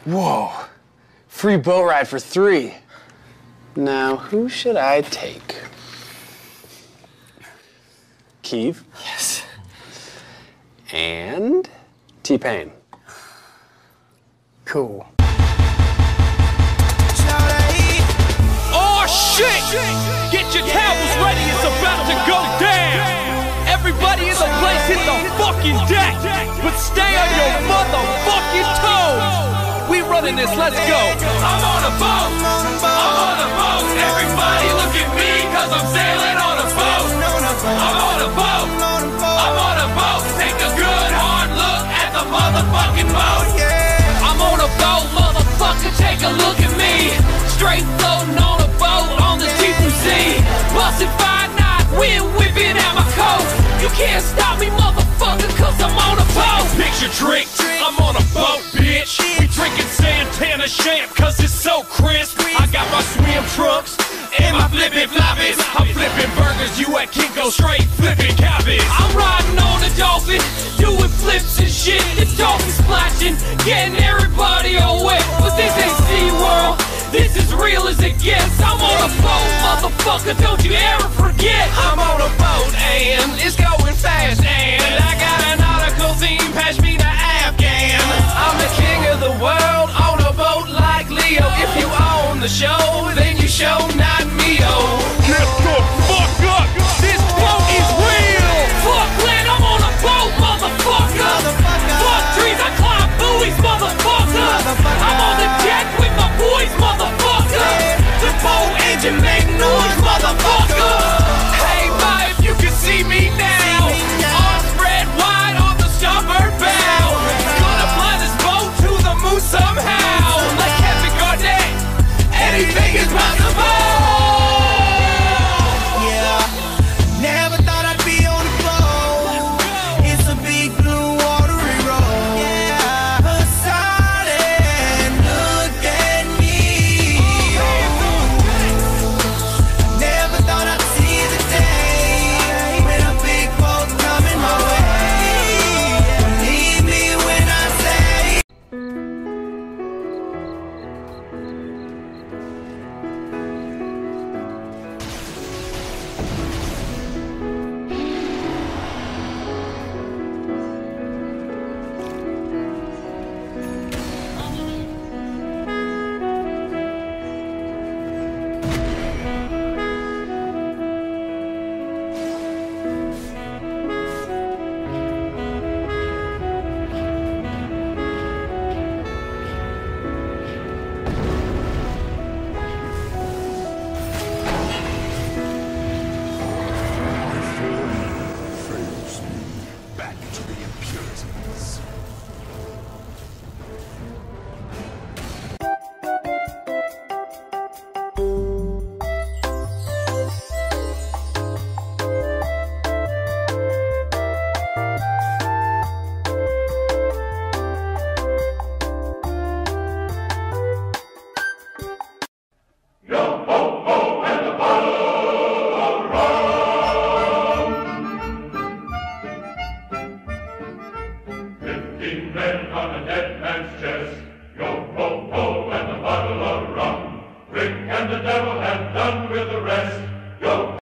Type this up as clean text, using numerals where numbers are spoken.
Whoa, free boat ride for 3. Now, who should I take? Keeve? Yes. And T-Pain. Cool. Oh shit! Get your towels ready, it's about to go down! Everybody in the place hit the fucking deck! But stay on your motherfucking toes! We running this, let's go! I'm on a boat! I'm on a boat! Everybody look at me, cause I'm sailing on a boat! I'm on a boat! I'm on a boat! Take a good hard look at the motherfucking boat! I'm on a boat, motherfucker, take a look at me! Straight floating on a boat on the deep blue sea. Bustin' 5 knots, wind whipping out my coat. You can't stop me, motherfucker, cause I'm on a boat. Picture trick, I'm on a boat, bitch. We drinking Santana champ, cause it's so crisp. I got my swim trunks and my flippin' floppies. I'm flipping burgers, you at Kinko straight flipping cabbage. I'm riding on a dolphin, doing flips and shit. The dolphin splashing, getting everybody all wet. But this ain't SeaWorld, this is real as it gets. I'm on a boat, motherfucker, don't you ever forget. I'm on a boat and it's going fast, and I got an article theme, pass me the Afghan. I'm the king of the world on a boat like Leo. If you own the show, then you show not me-o. Get the fuck up, this boat is real. Fuck land, I'm on a boat, motherfucker. Fuck trees, I climb buoys, motherfucker. I'm on the deck with my boys, motherfucker. The boat engine make noise, motherfucker. Hey, ma, if you can see me now, arms spread wide on the starboard bow. Gonna fly this boat to the moon somehow. Like Kevin Garnett, anything is possible. Never thought I'd be on the boat. It's a big blue watery road. Poseidon, look at me. Never thought I'd see the day when a big boat coming my way. Believe me when I say. Back to the impurities. Men on a dead man's chest, yo ho ho, and a bottle of rum. Rick and the devil have done with the rest.